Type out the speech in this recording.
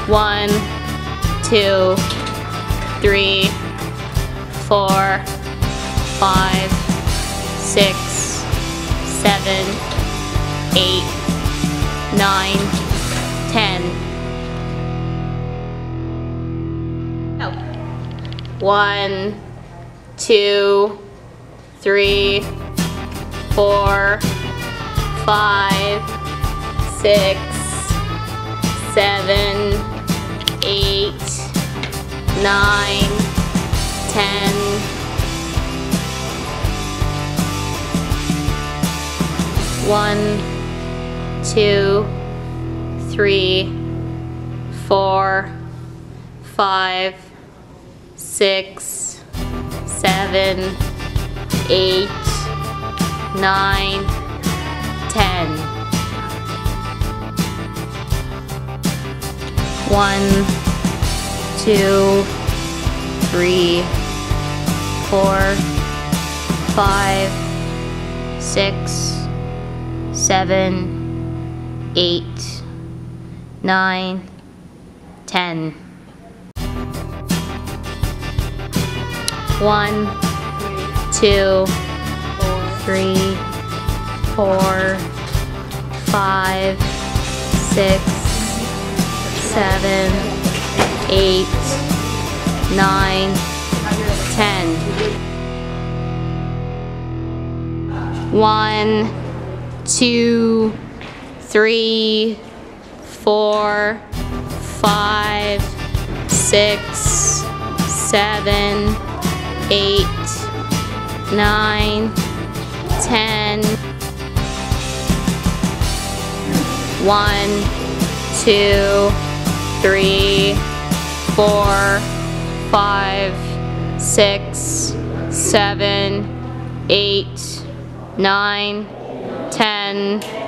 1, 2, 3, 4, 5, 6, 7, 8, 9, 10. Oh. 1, 2, 3, 4, 5, 6, 7, 8, 9, 10. 1, 2, 3, 4, 5, 6, 7, 8, 9, 10. 1, 2, 3, 4, 5, 6, 7, 8, 9, 10. 1, 2, 3, 4, 5, 6, 7, 8, 9, 10. 1, 2, 3, 4, 5, 6, 7, 8, 9, 10. 1, 2, 3, 4, 5, 6, 7, 8, 9, 10.